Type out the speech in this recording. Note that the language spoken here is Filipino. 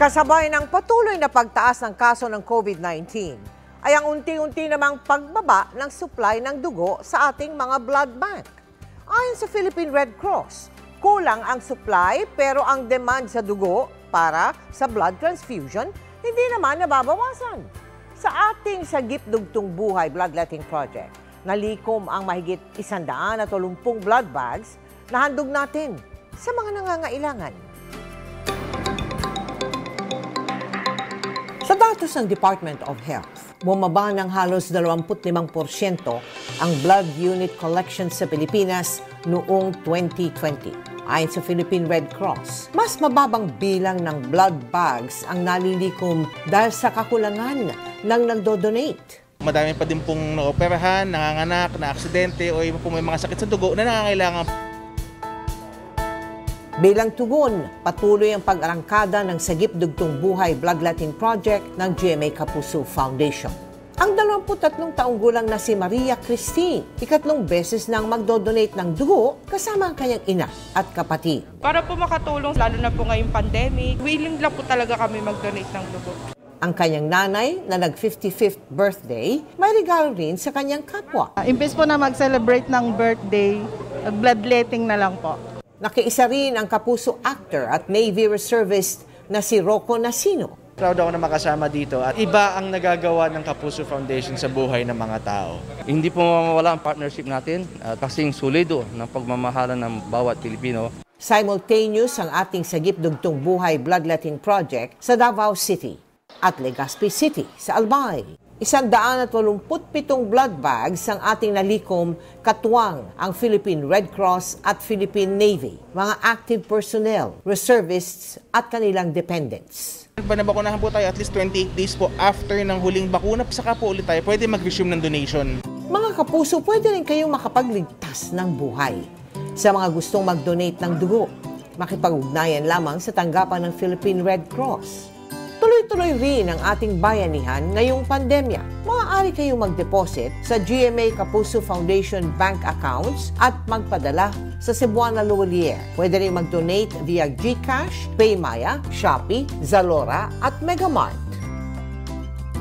Kasabay ng patuloy na pagtaas ng kaso ng COVID-19 ay ang unti-unti namang pagbaba ng supply ng dugo sa ating mga blood bank. Ayon sa Philippine Red Cross, kulang ang supply pero ang demand sa dugo para sa blood transfusion hindi naman nababawasan. Sa ating Sagip-Dugtong Buhay bloodletting project, nalikom ang mahigit 180 blood bags na handog natin sa mga nangangailangan. Sa datos ng Department of Health, bumaba ng halos 25% ang blood unit collection sa Pilipinas noong 2020. Ayon sa Philippine Red Cross, mas mababang bilang ng blood bags ang nalilikom dahil sa kakulangan ng nagdo-donate. Madami pa din pong naoperahan, nanganganak, na-aksidente o may mga sakit sa dugo na nangangailangan. Bilang tugon, patuloy ang pag-arangkada ng Sagip-Dugtong Buhay bloodletting project ng GMA Kapuso Foundation. Ang 23 taong gulang na si Maria Christine, ikatlong beses nang magdodonate ng dugo kasama ang kanyang ina at kapatid. Para po makatulong, lalo na po ngayong pandemic, willing lang po talaga kami mag-donate ng dugo. Ang kanyang nanay na nag-55th birthday, may regalo rin sa kanyang kapwa. Imbes po na mag-celebrate ng birthday, bloodletting na lang po. Nakiisa rin ang Kapuso actor at Navy reservist na si Rocco Nasino. Proud ako na makasama dito at iba ang nagagawa ng Kapuso Foundation sa buhay ng mga tao. Hindi po mawawala ang partnership natin at kasing solido ng pagmamahalan ng bawat Pilipino. Simultaneous ang ating Sagip-Dugtong Buhay bloodletting project sa Davao City at Legazpi City sa Albay. 187 blood bags ang ating nalikom katuwang ang Philippine Red Cross at Philippine Navy, mga active personnel, reservists at kanilang dependents. Nabakunahan po tayo at least 28 days po after ng huling bakuna, saka po ulit tayo pwede mag-resume ng donation. Mga kapuso, pwede rin kayong makapagligtas ng buhay. Sa mga gustong mag-donate ng dugo, makipag-ugnayan lamang sa tanggapan ng Philippine Red Cross. Tuloy-tuloy rin ang ating bayanihan ngayong pandemya. Maaari kayong mag-deposit sa GMA Kapuso Foundation bank accounts at magpadala sa Cebuana Luwalier. Pwede rin mag-donate via GCash, PayMaya, Shopee, Zalora at Megamart.